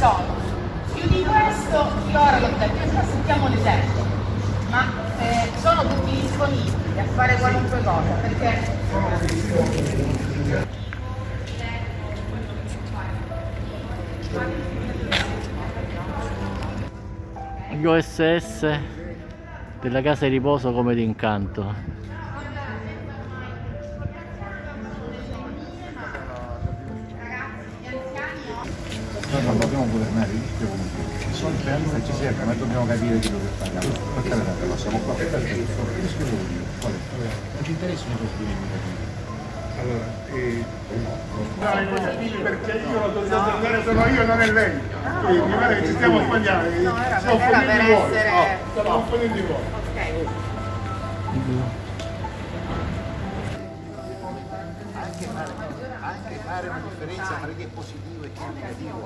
sono. Più di questo, io ora l'ho detto, ora sentiamo l'esempio, ma sono tutti disponibili a fare qualunque cosa, perché... Gli OSS della casa di riposo come d'incanto. Noi non dobbiamo governare il rischio comunque, ci sono speranze ci serve, ma dobbiamo capire che dove fare. Allora, per carità, però siamo qua per il rischio devo dire, qual è? Non ci interessano i costi limitativi. Allora, no, le cose figli perché io l'autorizzato ad andare sono io, non è lei. Mi pare che ci stiamo sbagliando. No, era per essere... Stiamo confondendo i ruoli. Anche fare una differenza tra chi è positivo e chi è negativo.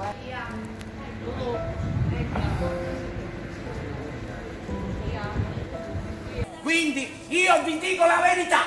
Quindi io vi dico la verità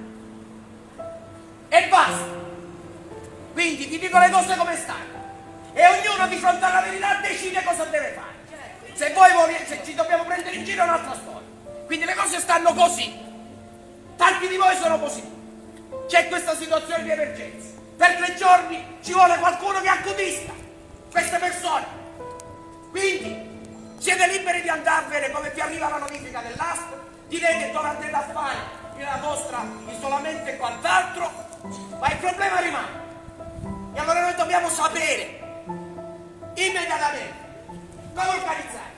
e basta. Quindi vi dico le cose come stanno e ognuno di fronte alla verità decide cosa deve fare. Se voi volete, se ci dobbiamo prendere in giro è un'altra storia. Quindi le cose stanno così. Tanti di voi sono positivi. C'è questa situazione di emergenza. Per 3 giorni ci vuole qualcuno che accudisca queste persone. Quindi siete liberi di andarvene come vi arriva la notifica dell'ASP, direte dove andate a fare la vostra isolamento e quant'altro, ma il problema rimane. E allora noi dobbiamo sapere immediatamente come organizzare.